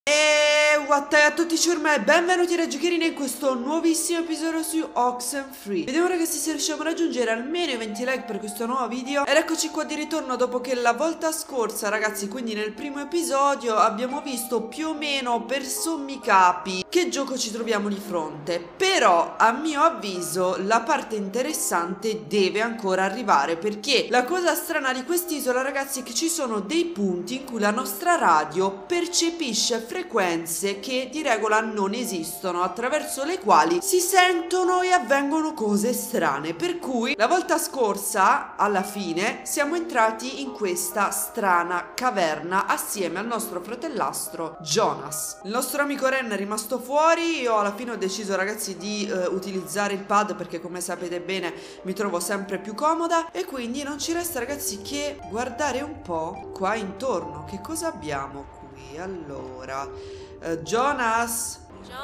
What a tutti ciurma e benvenuti ragiochierini in questo nuovissimo episodio su Oxenfree. Vediamo ragazzi se riusciamo a raggiungere almeno i 20 like per questo nuovo video. Ed eccoci qua di ritorno dopo che la volta scorsa ragazzi, quindi nel primo episodio, abbiamo visto più o meno per sommi capi che gioco ci troviamo di fronte. Però a mio avviso la parte interessante deve ancora arrivare, perché la cosa strana di quest'isola ragazzi è che ci sono dei punti in cui la nostra radio percepisce frequenze che di regola non esistono, attraverso le quali si sentono e avvengono cose strane. Per cui la volta scorsa, alla fine, siamo entrati in questa strana caverna assieme al nostro fratellastro Jonas. Il nostro amico Ren è rimasto fuori. Io alla fine ho deciso ragazzi di utilizzare il pad, perché come sapete bene mi trovo sempre più comoda, e quindi non ci resta ragazzi che guardare un po' qua intorno. Che cosa abbiamo qui? Allora Jonas.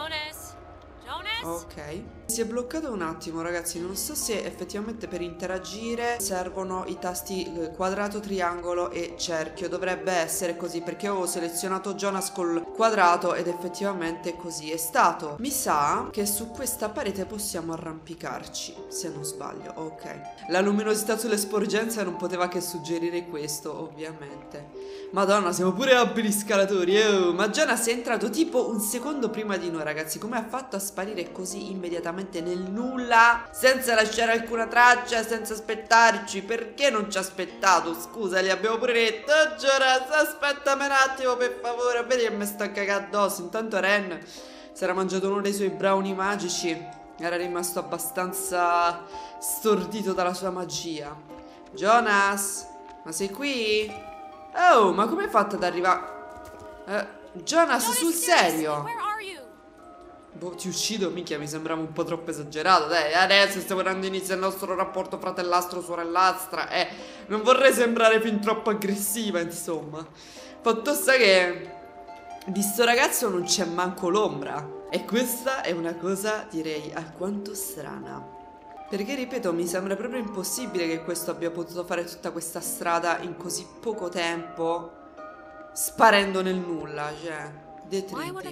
Ok. Si è bloccato un attimo ragazzi. Non so se effettivamente per interagire servono i tasti quadrato, triangolo e cerchio. Dovrebbe essere così, perché avevo selezionato Jonas col quadrato ed effettivamente così è stato. Mi sa che su questa parete possiamo arrampicarci, se non sbaglio. Ok. La luminosità sulle sporgenze non poteva che suggerire questo, ovviamente. Madonna, siamo pure abili scalatori. Ma Jonas è entrato tipo un secondo prima di noi ragazzi. Come ha fatto a sparire così immediatamente nel nulla, senza lasciare alcuna traccia, senza aspettarci? Perché non ci ha aspettato? Scusa, gli abbiamo pure detto: oh, Jonas, aspettami un attimo per favore. Vedi che mi sta cagando addosso. Intanto Ren si era mangiato uno dei suoi brownie magici. Era rimasto abbastanza stordito dalla sua magia. Jonas, ma sei qui? Oh, ma come hai fatto ad arrivare? Jonas, sul serio? Boh, ti uccido, minchia, mi sembrava un po' troppo esagerato. Dai, adesso stiamo dando inizio al nostro rapporto fratellastro-sorellastra. Non vorrei sembrare fin troppo aggressiva, insomma. Fatto sta che di sto ragazzo non c'è manco l'ombra. E questa è una cosa, direi, alquanto strana. Perché, ripeto, mi sembra proprio impossibile che questo abbia potuto fare tutta questa strada in così poco tempo, sparendo nel nulla, cioè, detriti.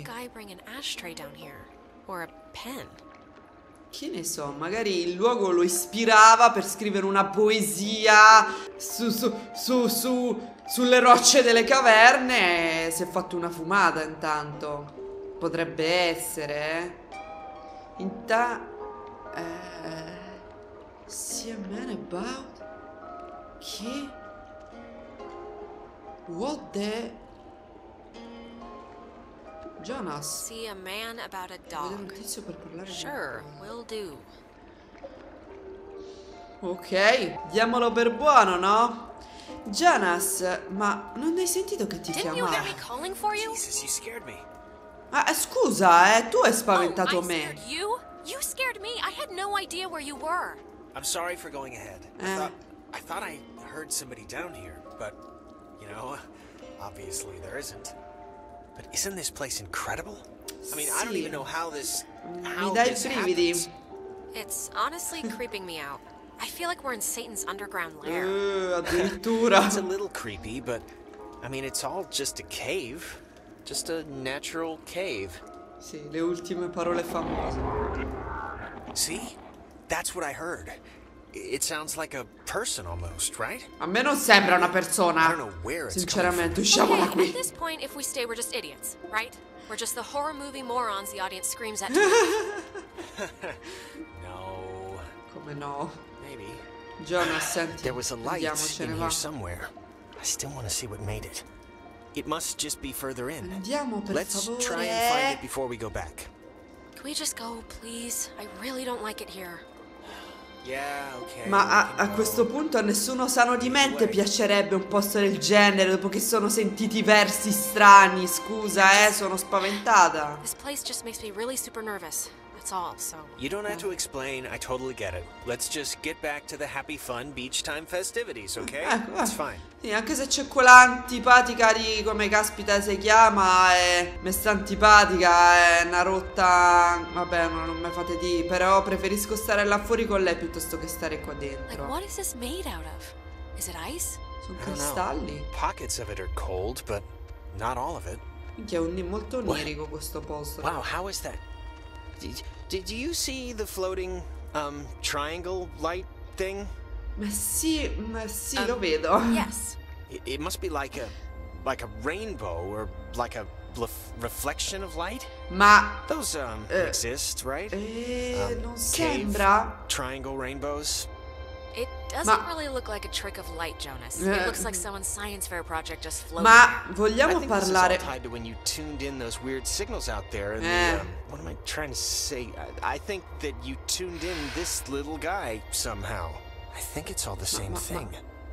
Che ne so, magari il luogo lo ispirava per scrivere una poesia sulle rocce delle caverne e si è fatto una fumata intanto. Potrebbe essere, see a man about? Che? What the? Jonas. See a man about a dog. Vedo un tizio per parlare. Sure, will do. Ok, diamolo per buono, no? Jonas, ma non hai sentito che ti chiamava? Jesus, you scared me. Ah, scusa, tu hai spaventato me. You scared me. I had no idea where you were. I'm sorry for going ahead. I thought I heard somebody down here, but you know, obviously there isn't. But isn't this place incredible? I mean, I don't even know how this happens. It's honestly creeping me out. I feel like we're in Satan's underground lair. Addirittura. It's a little creepy, but I mean, it's all just a cave. Just a natural cave. Sì, le ultime parole famose. See? That's what I heard. It sounds like a person almost, right? A me non sembra una persona. I don't know where it's sinceramente, usciamo da qui. At this point, if we stay, we're just idiots, right? We're just the horror movie morons the audience screams at. No. Come no? Maybe. Jonas, senti. There was a light Andiamocene, in va. here somewhere. I still want to see what made it. It must just be further in. Andiamo, per Let's favore. try and find it before we go back. Can we just go, please? I really don't like it here. Yeah, okay. Ma a questo punto a nessuno sano di mente piacerebbe un posto del genere dopo che sono sentiti versi strani. Scusa, sono spaventata. This place just makes me really super nervous. That's all, so. You don't have to explain. I totally get it. Let's just get back to the happy, fun beach time festivities, okay? It's fine. Sì, anche se c'è quella antipatica di come caspita si chiama, mi sta antipatica, è una rotta. Vabbè, non me fate di. Però preferisco stare là fuori con lei piuttosto che stare qua dentro. Like, what is this made out of? Is it ice? Sono cristalli. Pockets of it are cold, but not all of it. Minchia, è molto onirico questo posto. Wow, how is that? Did you see the floating triangle light thing? Ma sì, lo vedo. Yes. It must be like a rainbow or like a reflection of light. Ma Those exist, right? non Cave sembra. triangle rainbows. It doesn't really look like a trick of light, Jonas. It looks like someone's science fair project just floated. Ma I vogliamo think this is all parlare? tied to when you tuned in those weird signals out there. And what am I trying to say? I think that you tuned in this little guy somehow. I think it's all the same thing.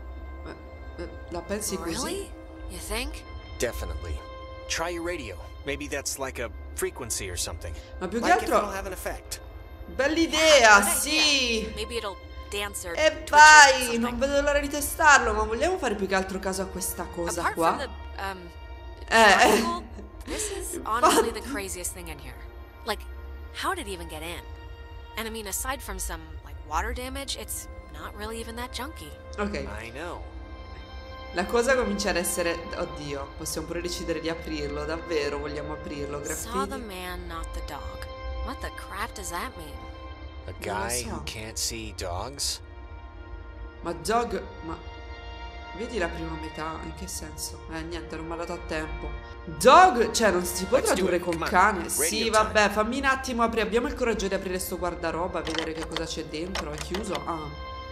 La pensi così? Really? You think? Definitely. Try your radio. Maybe that's like a frequency or something. Ma più che Like if it'll altro, have an effect. bell'idea, Good idea. sì. Maybe it'll dance or E twitch or vai, something. non vedo l'ora di testarlo, ma vogliamo fare più che altro caso a questa cosa Apart qua? from the triangle, this is honestly the Infatti. craziest thing in here. Like, how did it even get in? And I mean, aside from some like water damage, it's not really even that junky. Ok, I know. la cosa comincia ad essere... Oddio, possiamo pure decidere di aprirlo, davvero vogliamo aprirlo, Saw the graffiti? man, not the dog. What the crap does that mean? A guy so. who can't see dogs? Ma Dog... ma... Vedi la prima metà? In che senso? Niente, non mi ha dato a tempo. Dog... Cioè, non si può Let's do tradurre it, con come on. cane? Radio Sì, time. vabbè, fammi un attimo aprire. Abbiamo il coraggio di aprire sto guardaroba, vedere che cosa c'è dentro. È chiuso? Ah.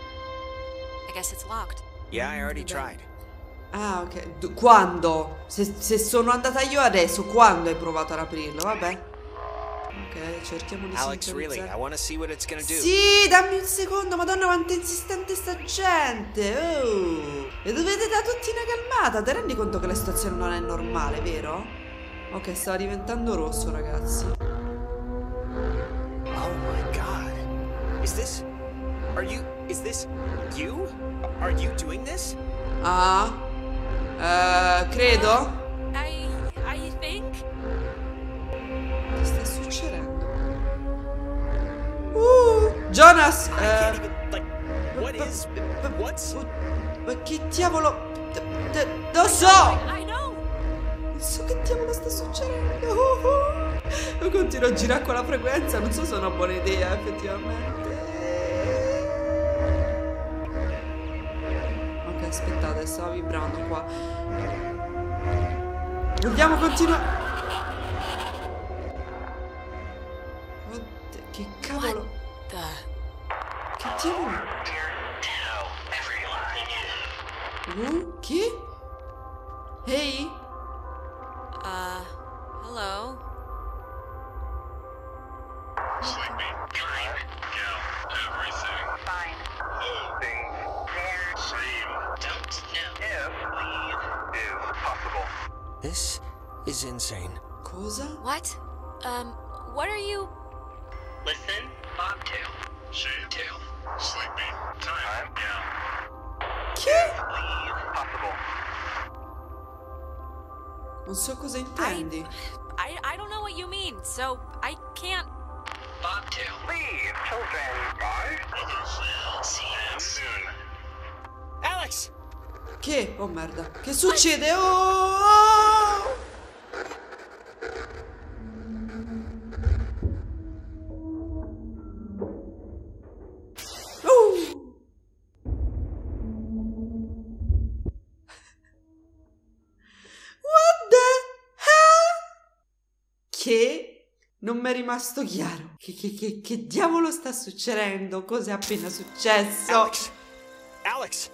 I guess it's locked. Yeah, I already tried. Ah, ok. Quando? Se sono andata io adesso, quando hai provato ad aprirlo? Vabbè. Ok, cerchiamo di Alex, really, I sintonizzare. want to see what it's gonna do. Sì, dammi un secondo, madonna quanto è insistente sta gente. Oh. E dovete dare tutti una calmata. Ti rendi conto che la situazione non è normale, vero? Ok, stava diventando rosso, ragazzi. Oh my god. Is this you? Are you doing this? Ah. Credo. I think. Che sta succedendo? Jonas! I can't even, like, what's... Ma che diavolo? Lo so! I know. Non so che diavolo sta succedendo. Io continuo a girare con la frequenza. Non so se è una buona idea, effettivamente. Ok, aspettate, stava vibrando qua. Vogliamo continuare? Oddio, che cavolo? The. Che diavolo? Chi? Ehi? Hello. Sleepy, clean, yeah, everything. Fine. Holding, There. same. Don't know. If leave is possible. This is insane. Cosa? What? What are you? Listen. Bobtail. Shave, sleepy, time, yeah. Chi? Leave possible. Non so cosa intendi. I don't know what you mean, so I can't. Bobtail. Leave, children. Bye. Others will see you soon. Alex! Che? Oh merda. Che succede? Oh! What the hell? Che? Non mi è rimasto chiaro. Che diavolo sta succedendo? Cos'è appena successo? Alex! Alex!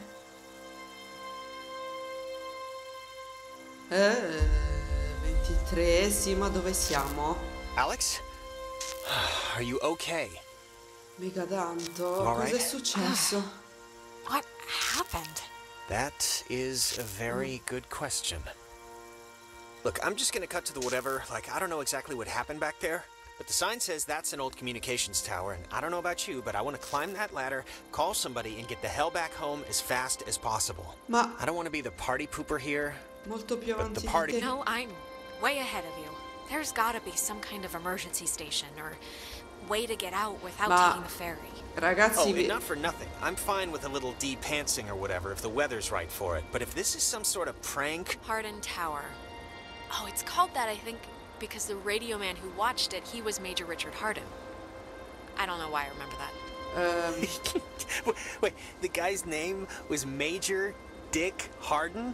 23, sì, ma dove siamo? Alex? Are you okay? Mica tanto. All Cos'è right. successo? What happened? That is a very good question. Look, I'm just gonna cut to the whatever. Like, I don't know exactly what happened back there, but the sign says that's an old communications tower, and I don't know about you, but I want to climb that ladder, call somebody, and get the hell back home as fast as possible. Ma I don't want to be the party pooper here. molto più But avanti the party- di te. No, I'm way ahead of you. There's gotta be some kind of emergency station or way to get out without Ma- taking the ferry. Ragazzi, Oh, and not for nothing. I'm fine with a little de-pantsing or whatever if the weather's right for it. But if this is some sort of prank, Hardin Tower. Oh, it's called that, I think, because the radio man who watched it, he was Major Richard Hardin. I don't know why I remember that. Wait, the guy's name was Major Dick Hardin?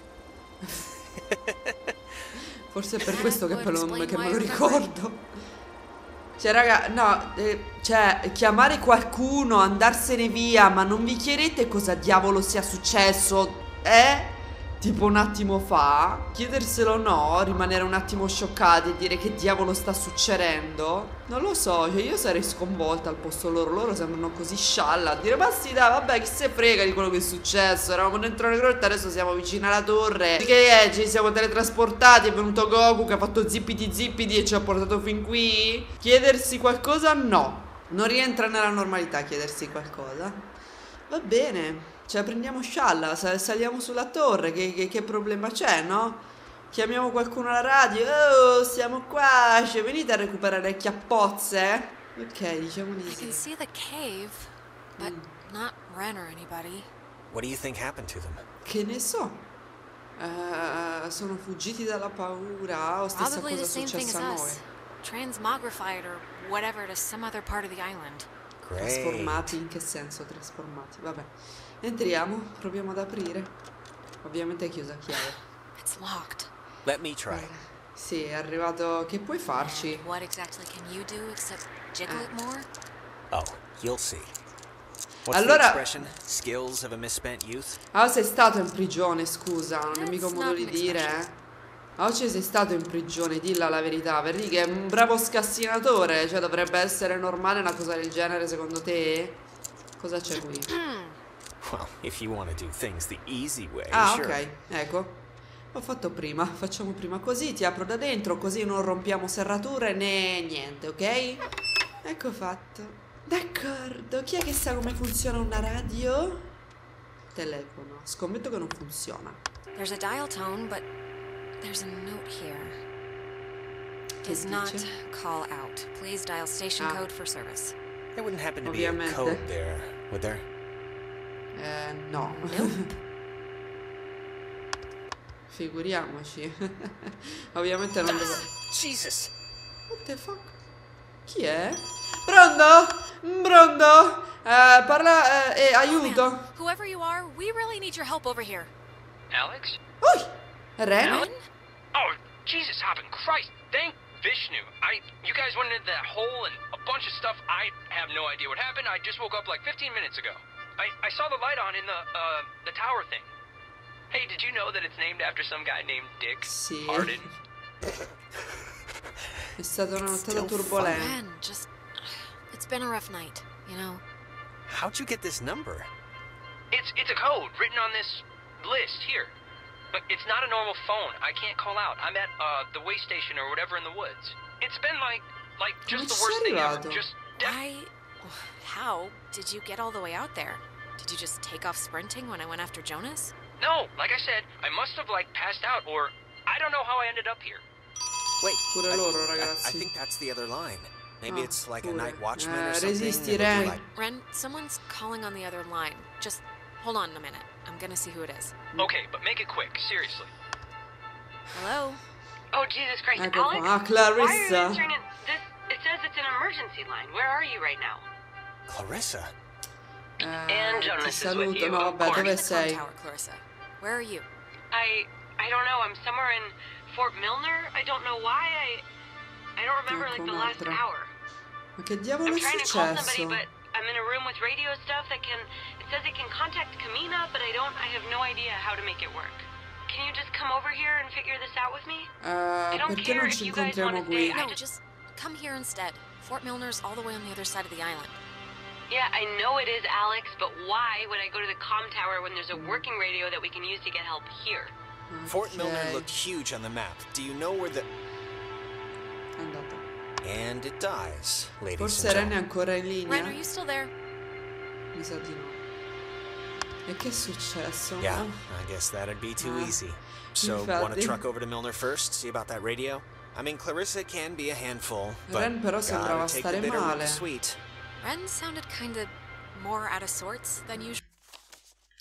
Forse è per questo che me lo ricordo. Cioè, raga, no, cioè, chiamare qualcuno, andarsene via, ma non vi chiedete cosa diavolo sia successo, tipo un attimo fa? Chiederselo no, rimanere un attimo scioccati e dire che diavolo sta succedendo? Non lo so, cioè io sarei sconvolta al posto loro sembrano così scialla, a dire ma sì dai, vabbè, chi se frega di quello che è successo, eravamo dentro le grotte, adesso siamo vicini alla torre, che è, ci siamo teletrasportati, è venuto Goku che ha fatto zippiti e ci ha portato fin qui? Chiedersi qualcosa? No, non rientra nella normalità chiedersi qualcosa. Va bene. Cioè prendiamo scialla, saliamo sulla torre, che problema c'è, no? Chiamiamo qualcuno alla radio, oh, siamo qua, cioè, venite a recuperare le chiappozze? Ok, diciamo di I can sì. see the cave, but not Ren or anybody. What do you think happened to them? Che ne so? Sono fuggiti dalla paura, o stessa Probably the cosa same thing as successa a noi. us. Transmogrified or whatever to some other part of the island. Great. Trasformati? In che senso trasformati? Vabbè. Entriamo, proviamo ad aprire. Ovviamente è chiusa a chiave. It's locked. Let me try. Sì, è arrivato. Che puoi farci? What exactly can you do except jiggle it more? Oh, you'll see. What's Allora- the expression? Skills of a misspent youth? Ah, sei stato in prigione, scusa, non è mica un That's modo not di an dire, expression. Oggi sei stato in prigione, dilla la verità, perché che è un bravo scassinatore, cioè dovrebbe essere normale una cosa del genere secondo te? Cosa c'è qui? Well, if you want to do things the easy way, Ah, sure. ok, ecco. Ho fatto prima, facciamo prima così, ti apro da dentro, così non rompiamo serrature né niente, ok? Ecco fatto. D'accordo, chi è che sa come funziona una radio? Telefono, scommetto che non funziona. There's a dial tone, but there's a note here. Does Che not dice? call out. Please dial station Ah. code for service. There wouldn't happen to be a Ovviamente. code there, would there? No. Nope. Figuriamoci. Ovviamente non devo... Jesus! What the fuck? Chi è? Pronto? Pronto? Parla... aiuto. Man, whoever you are, we really need your help over here. Alex? Ui! Ren? Ren? Oh, Jesus, hopping Christ. Thank Vishnu. You guys went into that hole and a bunch of stuff. I have no idea what happened. I just woke up like 15 minutes ago. I saw the light on in the tower thing. Hey, did you know that it's named after some guy named Dick Sì. Hardin? È stata una nottata still turbolenta. Ren, just... It's been a rough night, you know? How'd you get this number? It's a code written on this list here. But it's not a normal phone. I can't call out. I'm at the way station or whatever in the woods. It's been like just the ci worst sei thing ever. arrivato? Just How did you get all the way out there? Did you just take off sprinting when I went after Jonas? no, like I said, I must have like passed out or I don't know how I ended up here. Wait, Pure loro, I ragazzi. think that's the other line. Maybe Ah, it's like a pure. night watchman or something. Resisti, and they do Ren. like- Ren, someone's calling on the other line. Just hold on a minute. I'm gonna see who it is. Okay, but make it quick, seriously. Hello? Oh, Jesus Christ, Ecco Alex? qua. Ah, Why are you Clarissa. answering it? It says it's an emergency line. Where are you right now? Clarissa. And Ti Jonas is with saluto. you, No, of vabbè, course. dove In the comm sei? tower, Clarissa. Where are you? I don't know. I'm somewhere in Fort Milner. I don't know why. I don't remember like Ecco the last un'altra. hour. Ma che diavolo I'm è trying to call somebody, successo? but I'm in a room with radio stuff that can. It says it can contact Kamina, but I have no idea how to make it work. Can you just come over here and figure this out with me? I don't Perché care non if ci you guys want incontriamo to stay. qui? No, just come here instead. Fort Milner's all the way on the other side of the island. Yeah, I know it is, Alex, but why would I go to the comm tower when there's a working radio that we can use to get help here? Fort Ok. Milner looked huge on the map. Do you know where the... È andata. And it dies, ladies Forse and Ren è gentlemen. ancora in Ren, linea? are you still there? Mi sa di no. E che è successo? Yeah, I guess that'd be too Ah. easy. So, want to Infatti. truck over to Milner first, see about that radio? I mean, Clarissa can be a handful, but Ren però sembrava gotta take the stare bitter with male. the sweet. Ren sounded kind of more out of sorts than usual.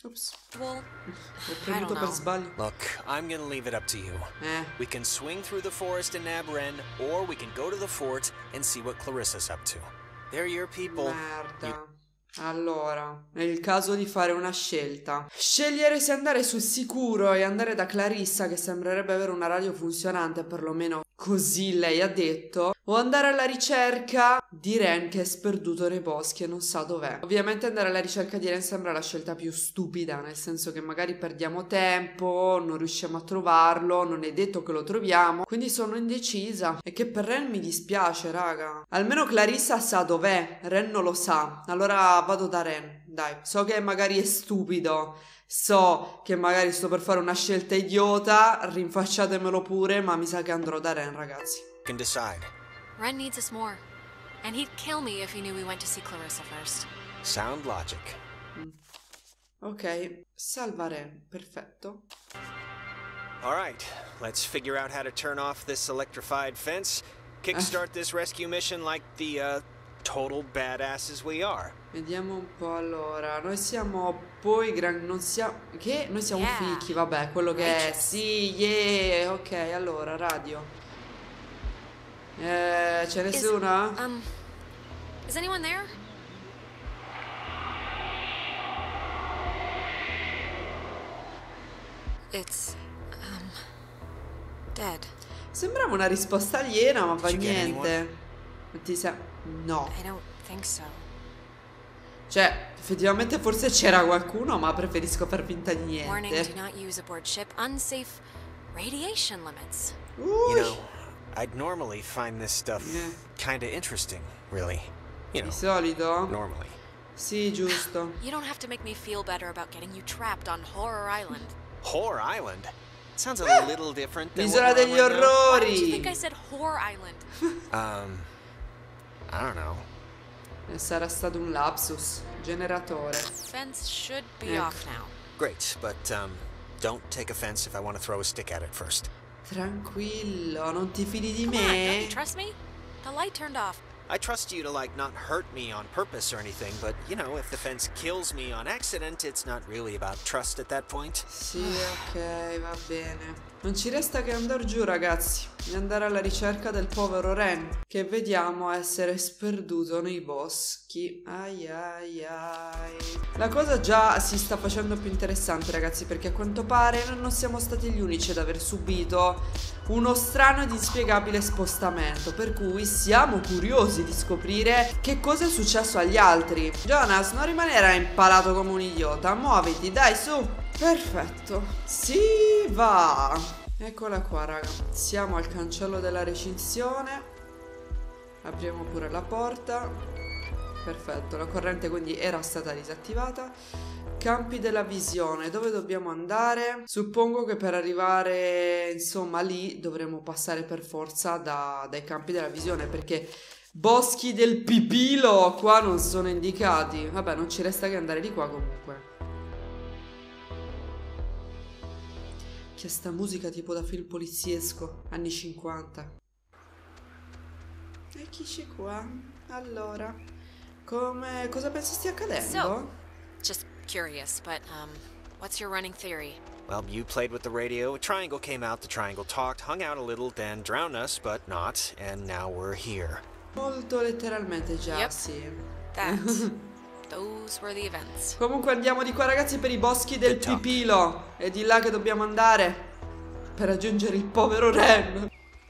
Ops. Well, Ho premuto per sbaglio. Look, I'm gonna leave it up to you. We can swing through the forest in Nab Ren, or we can go to the fort and see what Clarissa's up to. They're your people. Merda. Allora, è il caso di fare una scelta. Scegliere se andare sul sicuro e andare da Clarissa, che sembrerebbe avere una radio funzionante, perlomeno così lei ha detto, o andare alla ricerca di Ren che è sperduto nei boschi e non sa dov'è. Ovviamente andare alla ricerca di Ren sembra la scelta più stupida, nel senso che magari perdiamo tempo, non riusciamo a trovarlo, non è detto che lo troviamo, quindi sono indecisa. E che per Ren mi dispiace, raga. Almeno Clarissa sa dov'è, Ren non lo sa. Allora vado da Ren, dai. So che magari è stupido, so che magari sto per fare una scelta idiota, rinfacciatemelo pure, ma mi sa che andrò da Ren, ragazzi. You can decide. Ren needs us more. And he'd kill me if he knew we went to see Clarissa first. Sound logic. Ok, salva Ren, perfetto. All right, let's figure out how to turn off this electrified fence, kickstart this rescue mission like the total badasses we are. Vediamo un po', allora. Noi siamo poi non siamo... Che? Noi siamo fichi, vabbè, quello che è. Sì, yeah, ok, allora, radio. C'è nessuno? Is anyone there? It's, dead. Sembrava una risposta aliena, ma fa niente. No. I don't think so. Cioè, effettivamente forse c'era qualcuno, ma preferisco far finta di Warning, niente. do not use aboard ship. Unsafe radiation limits. You know, I'd normally find this stuff kinda interesting, really. You know, Di solito? normally. Sì, giusto. You don't have to make me feel better about getting you trapped on Horror Island. Horror Island? Sounds a little different than L'isola what we're degli on right now. Why did you think I orrori. said Horror Island? I don't know. Sarà stato un lapsus. Generatore. Fence should be off now. Great, but don't take offense if I want to throw a stick at it first. Tranquillo, non ti fidi di Come on, don't you me? trust me? The light turned off. I trust you to, like, not hurt me on purpose or anything, but, you know, if the fence kills me on accident, it's not really about trust at that point. Sì, ok, va bene. Non ci resta che andare giù, ragazzi, e andare alla ricerca del povero Ren, che vediamo essere sperduto nei boschi. Ai ai ai. La cosa già si sta facendo più interessante, ragazzi, perché a quanto pare non siamo stati gli unici ad aver subito uno strano ed inspiegabile spostamento, per cui siamo curiosi di scoprire che cosa è successo agli altri. Jonas, non rimanerai impalato come un idiota, muoviti, dai, su. Perfetto, si va. Eccola qua, raga. Siamo al cancello della recinzione. Apriamo pure la porta. Perfetto, la corrente quindi era stata disattivata. Campi della visione, dove dobbiamo andare? Suppongo che per arrivare, insomma, lì dovremo passare per forza dai campi della visione, perché boschi del pipilo qua non sono indicati. Vabbè, non ci resta che andare di qua comunque. Che sta musica tipo da film poliziesco, anni 50. Eccoci qua. Allora, cosa pensi stia accadendo? So, just curious, but, what's your running theory? Well, you played with the radio, a triangle came out, the triangle talked, hung out a little, then drowned us, but not, and now we're here. Molto letteralmente già, Yep. sì. Those were the events. Comunque andiamo di qua, ragazzi, per i boschi del Good talk. pipilo. È di là che dobbiamo andare per raggiungere il povero Ren.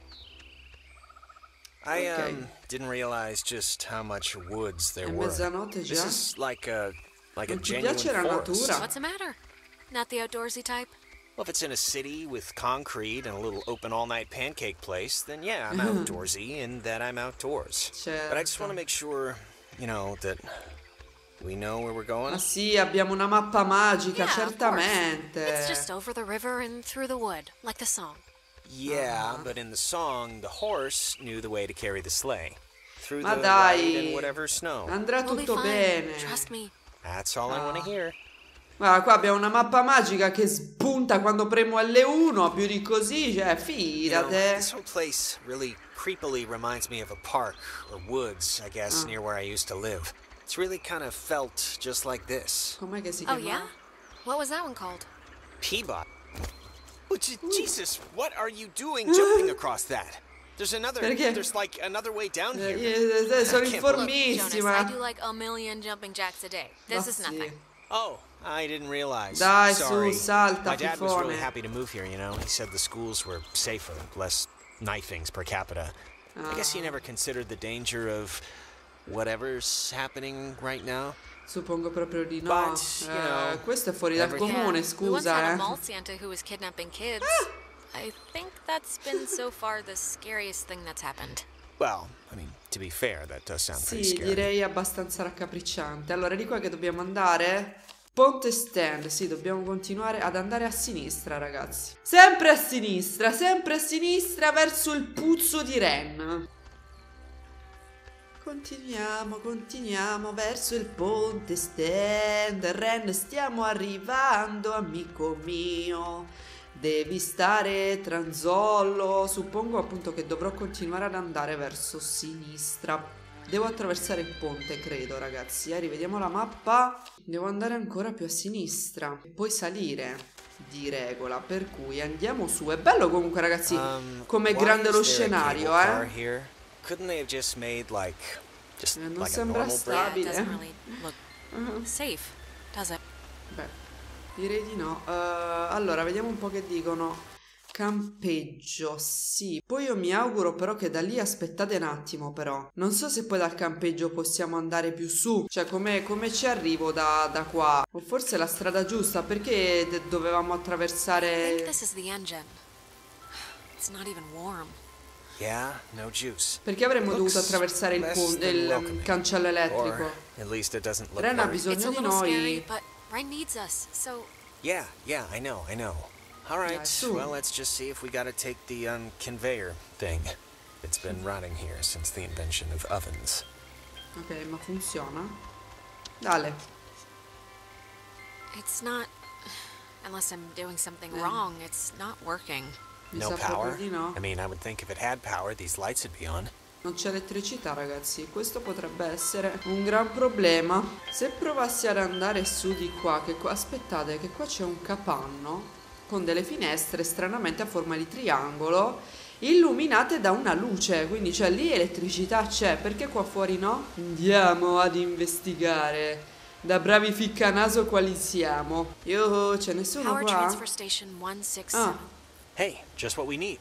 I Okay. didn't realize just how much woods there È were. mezzanotte già. This is like a Non ti genuine piace la forest. natura? What's the matter? Not the outdoorsy type? Well, if it's in a city with concrete and a little open all-night pancake place, then yeah, I'm outdoorsy and that I'm outdoors. But I just want to make sure, you know, that we know where we're going. Ma sì, abbiamo una mappa magica, Yeah, of certamente. It's just over the river and through the wood, like the song. Yeah, but in the song, the horse knew the way to carry the sleigh. Through Ma the dai, white and whatever snow. andrà We'll be tutto fine. bene. Trust me. That's all I want to hear. Guarda, qua abbiamo una mappa magica che spunta quando premo L1, più di così, cioè, You know, fidate. this whole place really creepily reminds me of a park or woods, I guess, near where I used to live. It's really kind of felt just like this. Com'è che si Oh, chiama? yeah? What was that one called? Peabody. Oh, Jesus, what are you doing jumping across that? There's like another way down here. Sono Jonas, informissima. I do like a million jumping jacks a day. This is nothing. Oh, I didn't realize. Dai, Sorry. su, salta, My dad was really fifone. happy to move here, you know. He said the schools were safer, less knifings per capita. I guess he never considered the danger of whatever's happening right now. Suppongo proprio di no. But, you know, questo è fuori dal comune, We once scusa, had a mall Santa who was kidnapping kids. I think that's been so far the scariest thing that's happened. Well, I mean, to be fair, that does sound pretty Sì, scary. direi abbastanza raccapricciante. Allora, di qua che dobbiamo andare? Ponte Stand, sì, dobbiamo continuare ad andare a sinistra, ragazzi. Sempre a sinistra verso il puzzo di Ren. Continuiamo verso il Ponte Stand. Ren, stiamo arrivando, amico mio. Devi stare tranquillo. Suppongo appunto che dovrò continuare ad andare verso sinistra. Devo attraversare il ponte, credo, ragazzi. Rivediamo la mappa. Devo andare ancora più a sinistra e poi salire di regola, per cui andiamo su. È bello comunque, ragazzi, come grande lo scenario, Couldn't they have just made like non like a sembra normal It stabile. doesn't really look safe, does it? Beh, direi di no. Allora, vediamo un po' che dicono. Campeggio, sì. Poi io mi auguro però che da lì, aspettate un attimo però. Non so se poi dal campeggio possiamo andare più su. Cioè, come ci arrivo da qua? O forse è la strada giusta, perché dovevamo I think attraversare... this is the engine. It's not even warm. Yeah, no juice. Perché avremmo dovuto Looks attraversare il, less than il welcoming. cancello elettrico? Or at least it doesn't look Ren ha very... It's bisogno a di little scary, noi. but Ren needs us, so Yeah, I know. All right, su. well, let's just see if we gotta take the conveyor thing. It's been rotting here since the invention of ovens. Ok, ma funziona? Dale. it's not. Unless I'm doing something wrong, it's not working. Mi No sa proprio power? di no. I mean, I would think if it had power, these lights would be on. Non c'è elettricità, ragazzi. Questo potrebbe essere un gran problema. Se provassi ad andare su di qua, aspettate, che qua c'è un capanno con delle finestre stranamente a forma di triangolo, illuminate da una luce. Quindi, cioè, lì elettricità c'è. Perché qua fuori no? Andiamo ad investigare. Da bravi ficcanaso quali siamo. Ce ne sono Power qua? transfer station 167. Hey, just what we need.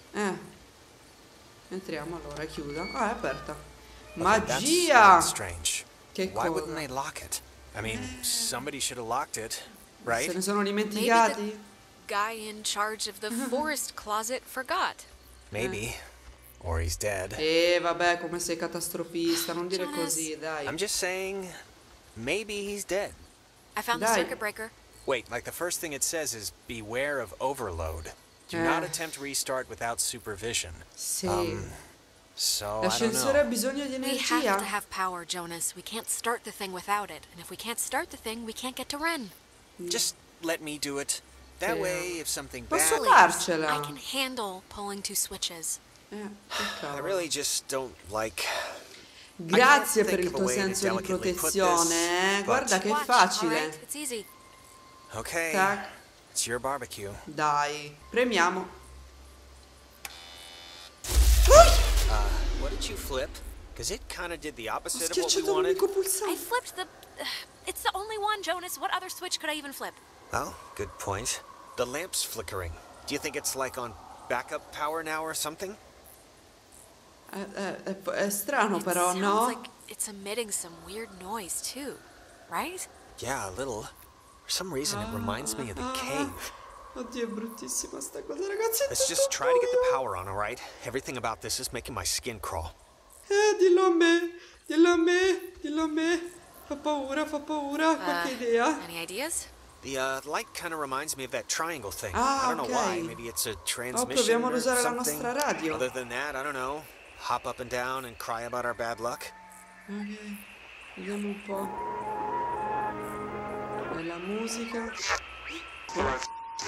Entriamo allora, è chiusa. Ah, è aperta. Okay, Magia! that's strange. Che Why wouldn't cosa? they lock it? I mean, somebody should have locked it, right? Se ne sono Maybe dimenticati? the guy in charge of the forest closet forgot. Maybe. Or he's dead. Vabbè, come sei catastrofista, non dire Jonas. così, dai. I'm just saying, maybe he's dead. I found the Dai. circuit breaker. Wait, like the first thing it says is beware of overload. Do not attempt restart without supervision. Sì. So, I don't L'ascensore ha know. bisogno di We have energia? to have power, Jonas. We can't start the thing without it. And if we can't start the thing, we can't get to Ren. Just let me do it. That Sì. way, if something Posso bad... farcela? I can handle pulling two switches. Che I cavolo. really just don't like... Grazie I can't per il think of a tuo way to senso di delicately put protezione, this, Guarda but- che Watch, facile. all right? It's easy. Okay, Tac. it's your barbecue. Dai, premiamo. What did you flip? Because it kind of did the Ho opposite of what we schiacciato wanted. l'unico I pulsante. flipped the... It's the only one, Jonas. What other switch could I even flip? Oh, good point. The lamp's flickering. Do you think it's like on backup power now or something? È strano It però, sounds no? like it's emitting some weird noise, too. Right? Yeah, a little. For some reason, it reminds me of the cave. Oddio, è bruttissima sta cosa, ragazzi. Let's just try to get the power on, all right? Everything about this is making my skin crawl. Dillo a me, dillo a me, dillo a me. Fa paura, qualche idea? Any ideas? The light kind of reminds me of that triangle thing. Ah, I don't know why. ok. Maybe it's a transmission proviamo ad or usare la something. nostra radio. Other than that, I don't know. Hop up and down and cry about our bad luck. Ok, vediamo un po'. E la musica. What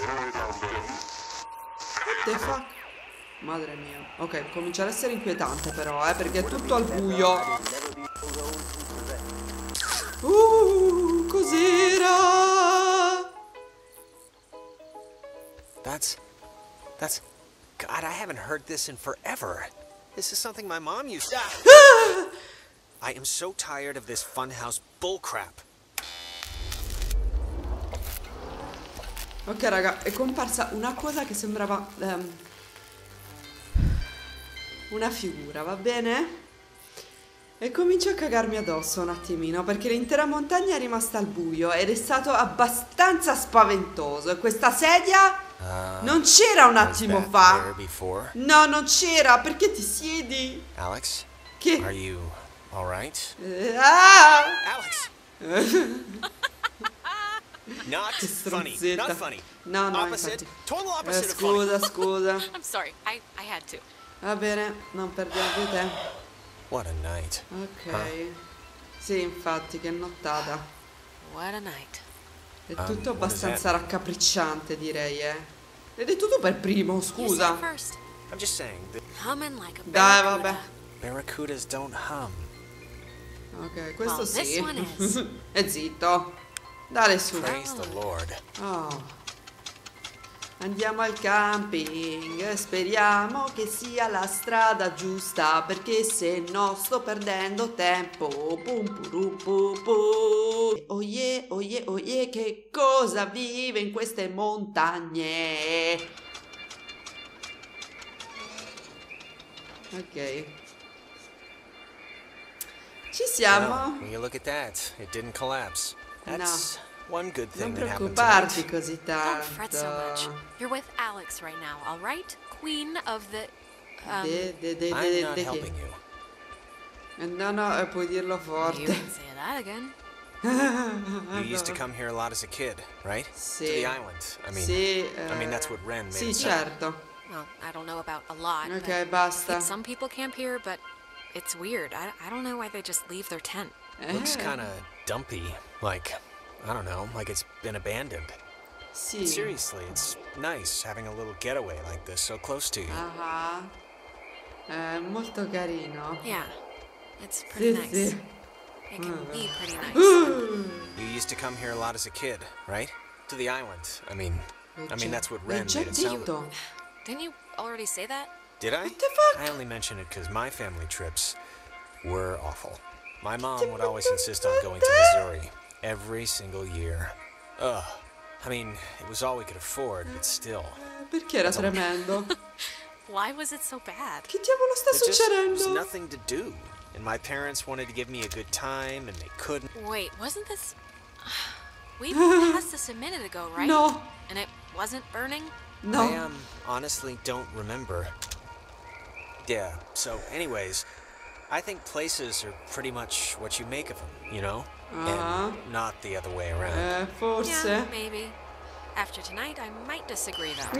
the fuck? Madre mia. Ok, comincia ad essere inquietante però, perché è tutto al buio. Cos'era? That's... God, I haven't heard this in forever. This is something my mom used to... I am so tired of this funhouse bullcrap. Ok raga, è comparsa una cosa che sembrava una figura, va bene? E comincio a cagarmi addosso un attimino, perché l'intera montagna è rimasta al buio ed è stato abbastanza spaventoso. E questa sedia non c'era un attimo fa. No, non c'era. Perché ti siedi? Alex? Che? Are you all right? Alex! Not funny. Not funny. No, opposite. infatti. Total opposite of Scusa, funny. scusa. I'm sorry. I had to. Va bene, non perdiamo più tempo. What a night. Ok. Sì, infatti, che nottata. What a night. È tutto what is abbastanza that? raccapricciante, direi, Ed è tutto per primo, You say scusa. first. I'm just saying that Humming like a Dai, barracuda. vabbè. barracudas don't hum. Ok, questo Well, this sì. one is. E zitto. Dale su. Praise the Lord. Oh. Andiamo al camping, speriamo che sia la strada giusta, perché se no sto perdendo tempo. Pum puru pu pu. Oye, oye, oye, che cosa vive in queste montagne? Ok. Ci siamo? Well, will you look at that? It didn't collapse. That's one good Non thing that happened preoccuparti tonight. così Don't fret so tanto. much. You're with Alex right now, all right? Queen of the. I'm not che? helping you. No, no, puoi dirlo You forte. can say that again. You used to come here a lot as a kid, right? Sì. To the island. Sì, I mean that's what Ren made sì, it sound. certo. Well, I don't know about a lot. Ok, but basta. some people camp here, but it's weird. I don't know why they just leave their tent. Looks kind of dumpy, like, I don't know, like it's been abandoned. Sì. Seriously, it's nice having a little getaway like this so close to you. Ah, molto carino. Yeah, it's pretty Sì, nice. sì. It can be pretty nice. You used to come here a lot as a kid, right? To the island. I mean that's what L'hai Ren già made it sound. detto. Didn't you already say that? Did I? What the fuck? I only mention it because my family trips were awful. My mom would always insist on going to Missouri every single year. Ugh. I mean, it was all we could afford, but still. Perché era tremendo? Why was it so bad? Che diavolo sta There just was succedendo? nothing to do. And my parents wanted to give me a good time, and they couldn't. Wait, wasn't this. We passed this a minute ago, right? No. And it wasn't burning? No. I honestly don't remember. Yeah, so anyways, I think places are pretty much what you make of them, you know? And not the other way around. Forse. Yeah, maybe. After tonight, I might disagree, though.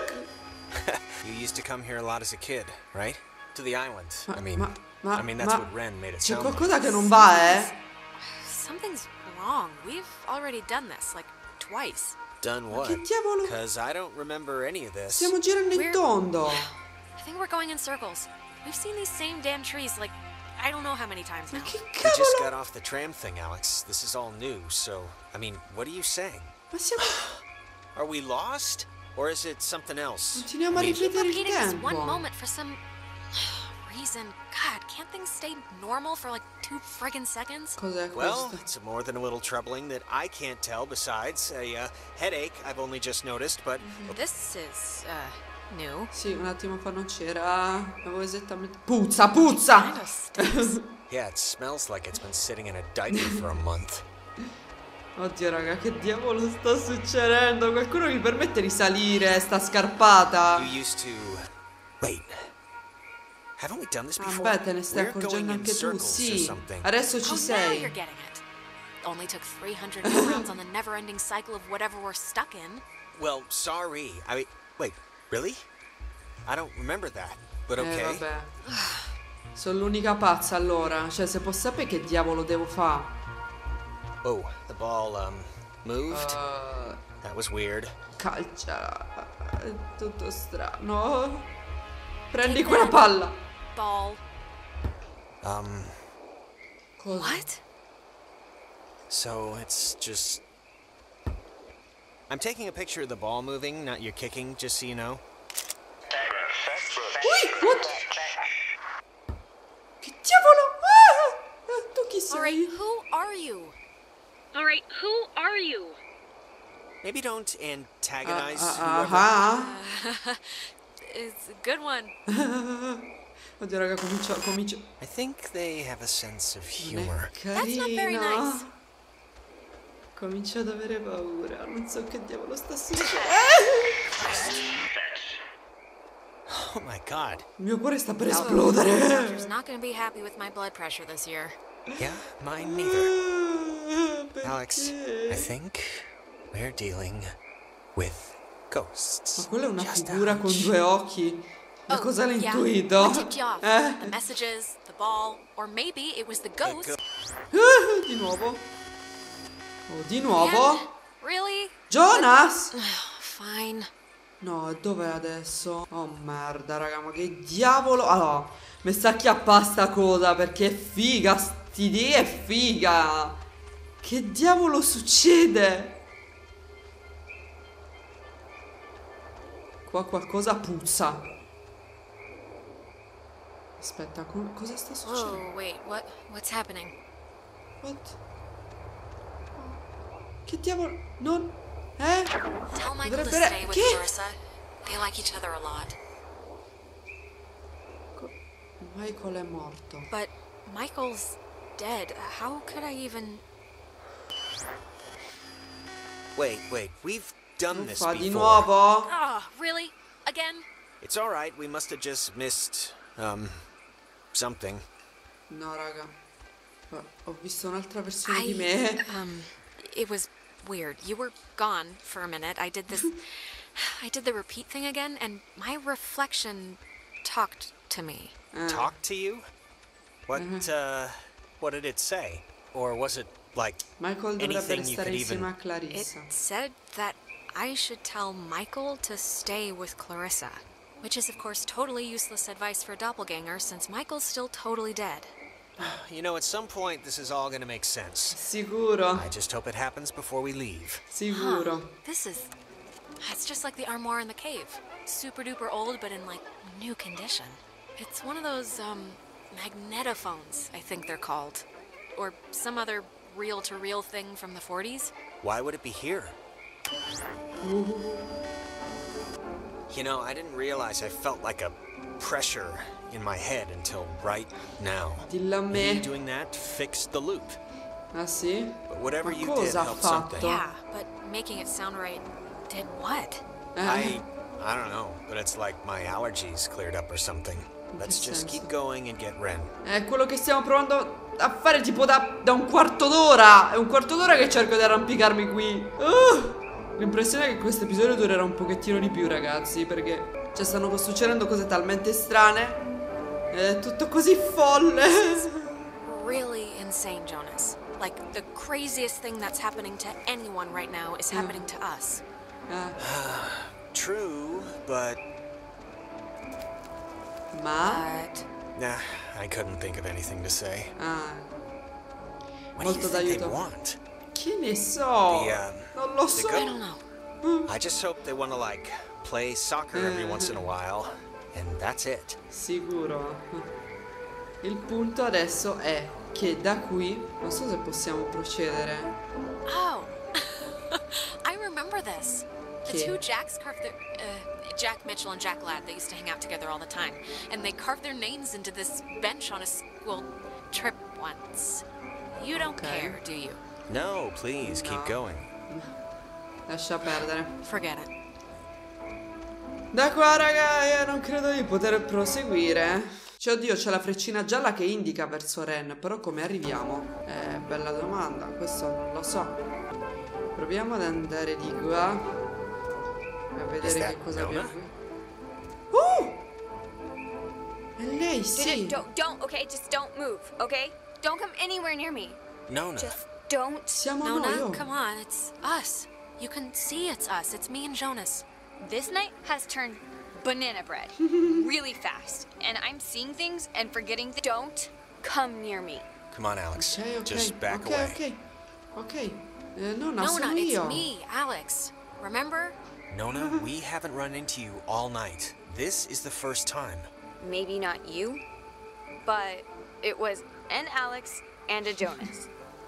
You used to come here a lot as a kid, right? To the island. I mean that's ma- what Ren made it C'è sound like. qualcosa che non va, Something's wrong. We've already done this, like, twice. Done what? Che diavolo? Because I don't remember any of this. Stiamo girando in We're- tondo. I think we're going in circles. We've seen these same damn trees, like, I don't know how many times now. Che We just cavolo? got off the tram thing, Alex. This is all new, so I mean, what are you saying? Ma siamo... Are we lost? Or is it something else? Continuiamo a I mean, Keep ripetere il repeating this tempo. one moment for some reason. God, can't things stay normal for like 2 friggin' seconds? Cos'è well, questo? it's more than a little troubling that I can't tell besides a headache I've only just noticed, but This is, new. Sì, un attimo fa non c'era. Avevo esattamente... Puzza, puzza! Kinda stinks. yeah, it smells like it's been sitting in a diaper for a month. Oddio raga, che diavolo sta succedendo? Qualcuno mi permette di salire, sta scarpata. You used to... Wait. Haven't we done this before? Vabbè, te ne stai We're going accorgendo in anche tu, circles or sì. something. Adesso ci Oh, now sei. you're getting it. Only took 300 pounds on the never-ending cycle of whatever we're stuck in. Well, sorry. I mean, wait, really? I don't remember that, but okay. Vabbè. Sono l'unica pazza allora. Cioè, se posso sapere che diavolo devo fare. Oh, the ball, moved? That was weird. Calcia. È tutto strano. Prendi quella palla. Ball. Cosa? What? So it's just... I'm taking a picture of the ball moving, not your kicking, just so you know. Ui, what? Che diavolo? Ah, tu chi sei? Alright, who are you? Alright, who are you? Maybe don't antagonize whoever. It's a good one. Oddio, raga, comincio. I think they have a sense of humor. That's not very nice. Comincio ad avere paura. Non so che diavolo sta succedendo. Oh my god. Il mio cuore sta per esplodere. Doctor's not gonna be happy with my blood pressure this year. Yeah, mine neither. Alex, I think we're dealing with ghosts. Ma quella è una Just figura con due occhi. Da cosa l'hai yeah. intuito? What tipped you off? The messages, the ball, or maybe it was the ghost. Di nuovo. Oh, di nuovo? Again? Really? Jonas! Fine. No, dov'è adesso? Oh merda, raga, ma che diavolo. Allora, mi sta acchiappando sta cosa perché è figa, st'idea è figa. Che diavolo succede? Qua qualcosa puzza. Aspetta, cosa sta succedendo? Oh, wait, what's happening? What? Che diavolo? Non... Eh? Tell Michael to Dovrebbe... stay with Che? Clarissa. They like each other a lot. Michael è morto. But Michael's dead. How could I even... Wait, we've done this Fa before. di nuovo? Oh, really? Again? It's alright, we must have just missed, something. No, raga. Ho visto un'altra versione di me. It was weird. You were gone for a minute. I did the repeat thing again, and my reflection talked to me. Talk to you? What did it say? Or was it, like, Michael dovrebbe anything you restare could insieme even... a Clarissa. It said that I should tell Michael to stay with Clarissa, which is, of course, totally useless advice for a doppelganger since Michael's still totally dead. You know, at some point, this is all gonna make sense. Sicuro. I just hope it happens before we leave. Sicuro. It's just like the armoire in the cave. Super duper old, but in, like, new condition. It's one of those, magnetophones, I think they're called. Or some other reel-to-reel thing from the 40s. Why would it be here? You know, I didn't realize I felt like a pressure in my head until right now. Dillo a me. Maybe doing that fixed the loop. Ah sì? But whatever Ma you cosa did ha helped fatto? something. Yeah, but making it sound right did what? I don't know, but it's like my allergies cleared up or something. Let's just keep going and get Ren. È quello che stiamo provando a fare tipo da un quarto d'ora. È un quarto d'ora che cerco di arrampicarmi qui. L'impressione è che questo episodio durerà un pochettino di più, ragazzi, perché cioè stanno succedendo cose talmente strane. È tutto così folle. Really insane, Jonas. Like, the craziest thing that's happening to anyone right now is happening to us. True, but... Ma? Nah, I couldn't think of anything to say. What do you Molto think they d'aiuto. want? Che ne so? Non lo so. I don't know. I just hope they want to, like, play soccer every once in a while, and that's it. Sicuro. Il punto adesso è che da qui non so se possiamo procedere. Oh, I remember this. The Chi? two Jacks carved their... Jack Mitchell and Jack Ladd, they used to hang out together all the time. And they carved their names into this bench on a school trip once. You don't care, do you? No, please, keep going. Lascia perdere. Forget it. Da qua, raga, io non credo di poter proseguire. Cioè, oddio, c'è la freccina gialla che indica verso Ren, però come arriviamo? Bella domanda, questo non lo so. Proviamo ad andare di qua. A vedere che cosa abbiamo qui. È lei, sì. Don't, okay? Just don't move, okay? Don't come anywhere near me. Nona. Just don't. Siamo Nona, noi. come on, it's us. You can see it's us. It's me and Jonas. This night has turned banana bread really fast, and I'm seeing things and forgetting things. Don't come near me. Come on, Alex. Ok, Just back away. Ok. Nonna, Nona, sono it's io. me, Alex. remember? Nona, we haven't run into you all night. This is the first time. Maybe not you, but it was an Alex and a Jonas.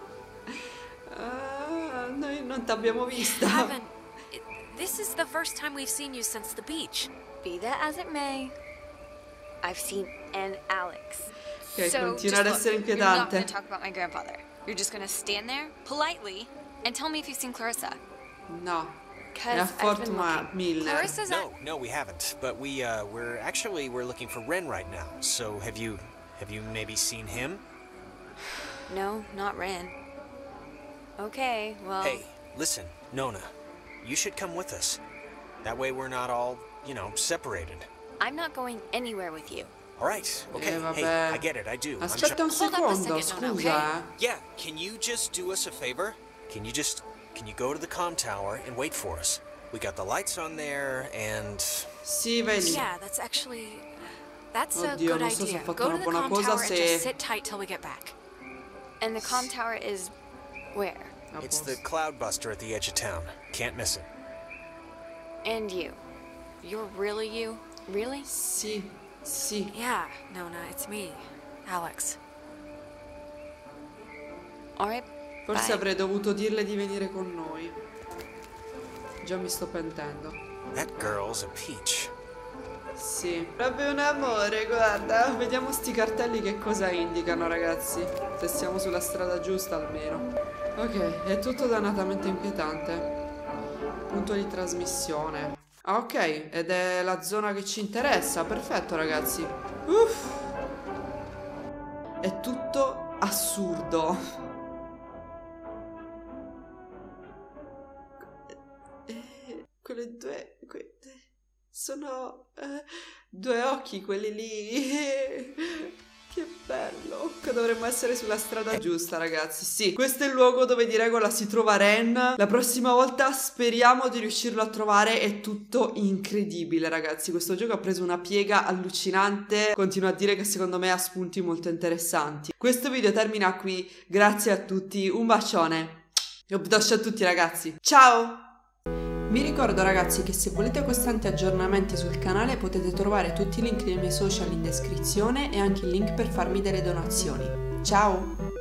Noi non t'abbiamo vista. This is the first time we've seen you since the beach. Be that as it may, I've seen an Alex. Ok, so continua ad essere you're not inquietante. gonna talk about my grandfather. You're just gonna stand there politely and tell me if you've seen Clarissa. No. È a Because I've Fort been looking. Miller. Clarissa's at... No, we haven't. But we're looking for Ren right now. So have you maybe seen him? No, not Ren. Okay, well... Hey, listen, Nona. You should come with us. That way we're not all, separated. I'm not going anywhere with you. All right, okay. vabbè. Hey, I get it, I do. Aspetta un Hold up a secondo, second, Nona, scusa. Yeah, can you just do us a favor? Can you go to the comm tower and wait for us? We got the lights on there and... Sì, vedi. Yeah, that's a Oddio, good non so se ho idea. fatto Go una to the buona comm cosa tower and se... just sit tight till we get back. And the comm tower is where? A It's posto. the Cloudbuster at the edge of town. Can't miss it. And you. You're really you? Really? Sì, sì. Yeah, Nona, it's me, Alex. Alright. Forse Bye. avrei dovuto dirle di venire con noi. Già mi sto pentendo. That girl's a peach. Sì. Proprio un amore, guarda. Vediamo sti cartelli che cosa indicano, ragazzi. Se siamo sulla strada giusta almeno. Ok, è tutto dannatamente inquietante. Punto di trasmissione. Ah, ok, ed è la zona che ci interessa. Perfetto, ragazzi. Uff. È tutto assurdo. Quelle due... sono... due occhi, quelli lì. Che bello. Che dovremmo essere sulla strada giusta, ragazzi. Sì, questo è il luogo dove di regola si trova Ren. La prossima volta speriamo di riuscirlo a trovare. È tutto incredibile, ragazzi. Questo gioco ha preso una piega allucinante. Continuo a dire che secondo me ha spunti molto interessanti. Questo video termina qui. Grazie a tutti. Un bacione. E a tutti, ragazzi. Ciao! Vi ricordo, ragazzi, che se volete costanti aggiornamenti sul canale potete trovare tutti i link dei miei social in descrizione e anche il link per farmi delle donazioni. Ciao!